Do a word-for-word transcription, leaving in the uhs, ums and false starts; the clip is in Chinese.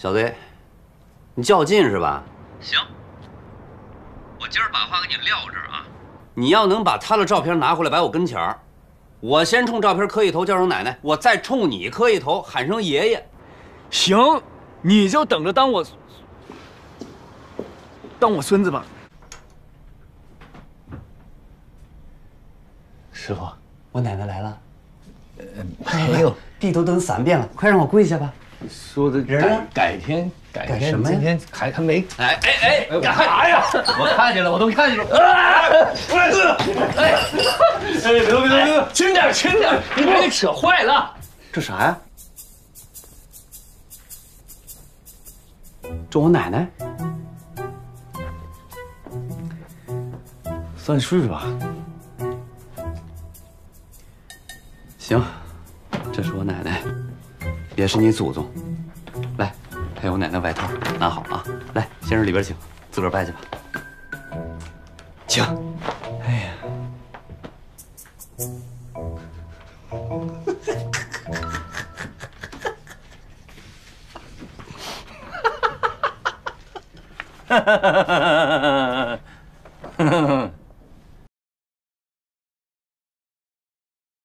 小子，你较劲是吧？ 行，我今儿把话给你撂这儿啊。 你要能把他的照片拿回来摆我跟前儿，我先冲照片磕一头，叫声奶奶，我再冲你磕一头，喊声爷爷。 行，你就等着当我当我孙子吧。师傅， 我奶奶来了。 呃，没有， 地都蹲三遍了，快让我跪下吧。 说的人呢？ 改天，改天， 改什么呀？ 今天还还没。 哎哎哎， 干啥呀？ 我看见了，我都看见了。 哎，哎，别动别动别动，轻点轻点，你别给扯坏了。 这啥呀？这我奶奶。 算是吧。 行，这是我奶奶，也是你祖宗。来，还有我奶奶外套，拿好啊！来，先生里边请，自个儿拜去吧。请。哎呀， 哈哈哈哈哈哈！